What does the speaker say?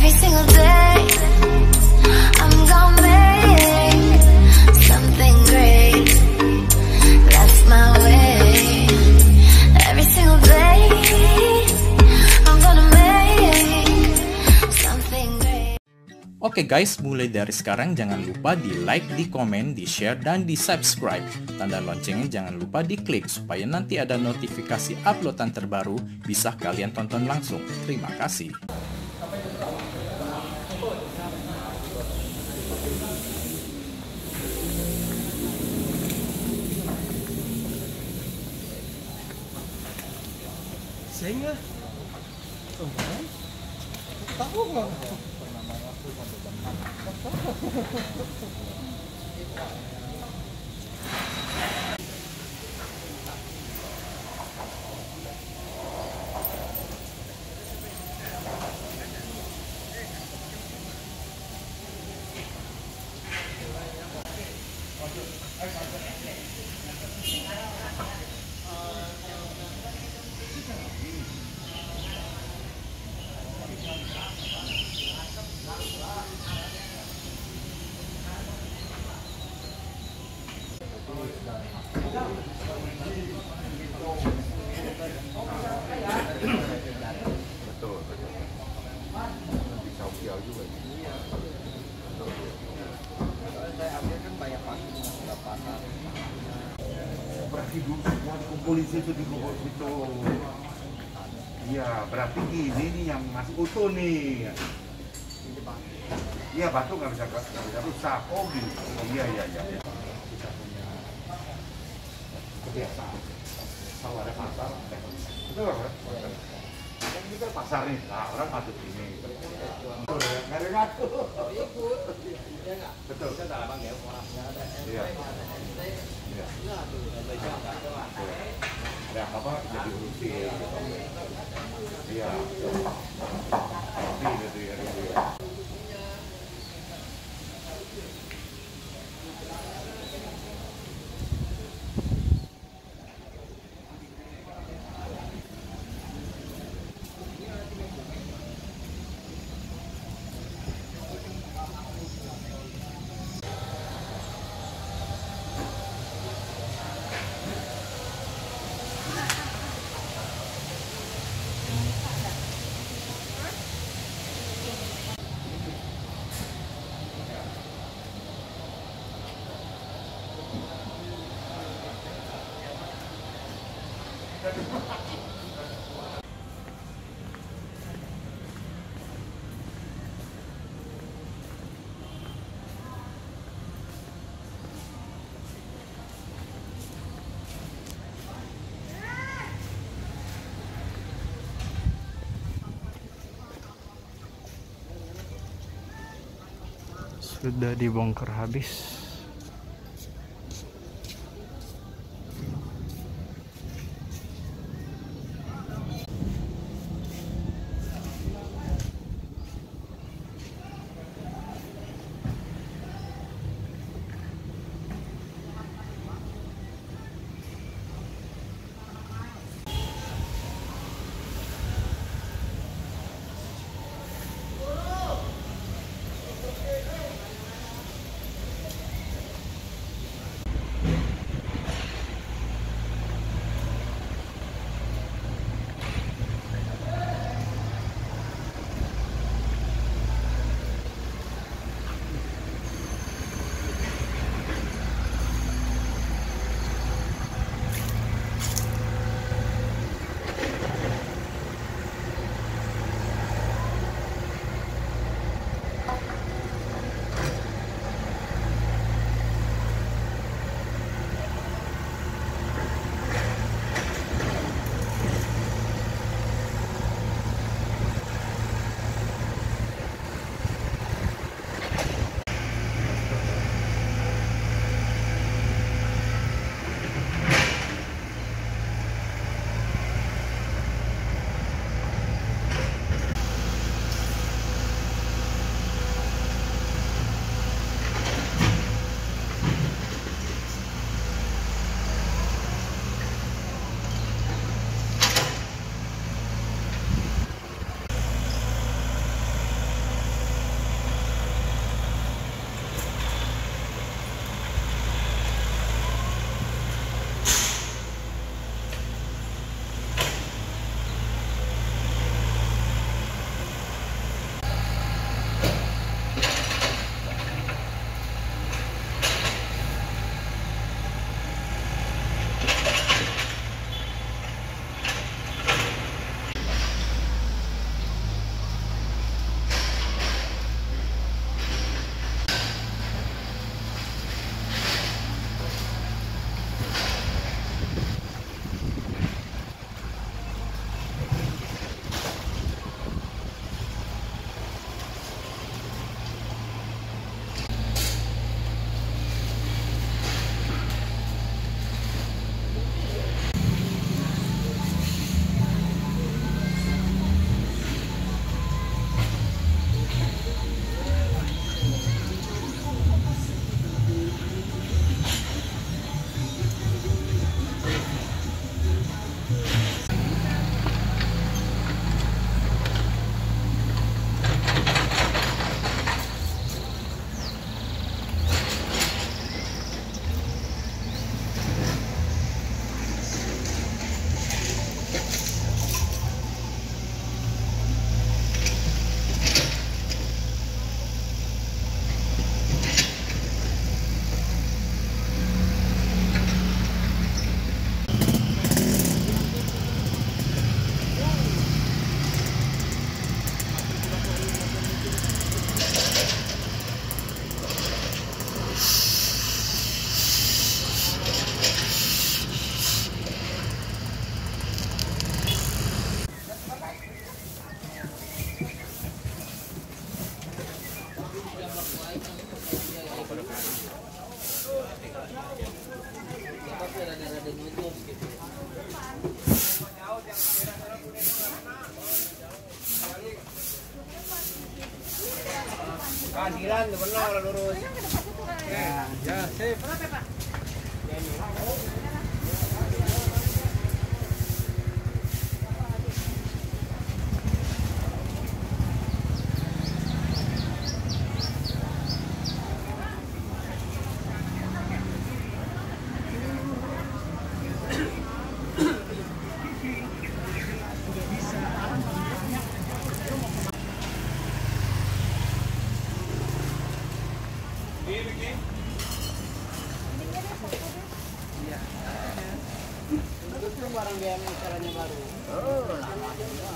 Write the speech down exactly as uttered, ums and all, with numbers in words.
Every single day I'm gonna make something great. That's my way. Every single day I'm gonna make something great. Oke guys, mulai dari sekarang jangan lupa di like, di komen, di share, dan di subscribe. Tanda loncengnya jangan lupa diklik supaya nanti ada notifikasi uploadan terbaru bisa kalian tonton langsung. Terima kasih. Sehingga tahu nggak? Betul, betul. Di Saukiau juga. Iya. Saya ambil kan banyak pagi di pasar. Berarti dulu semua kumpul di situ di kumpul situ. Iya, berarti ini nih yang masih utuh nih. Iya, batu nggak bisa nggak bisa rusak. Oh gitu. Iya, iya, iya. Kita punya kebiasaan. Kalau ada pasar, betul kan? Ini kan pasar nih, nah orang patut ini. Nggak ada ngaku. Ikut, ya nggak? Betul. Kita dalam bang ya, orangnya ada. Iya. Iya. Ada apa-apa jadi urusin. Iya. Tapi gitu ya, gitu ya. Sudah dibongkar habis. Keadilan benar lurus. Ya, ya, sip. Barang dia yang caranya baru. Oh, lama juga.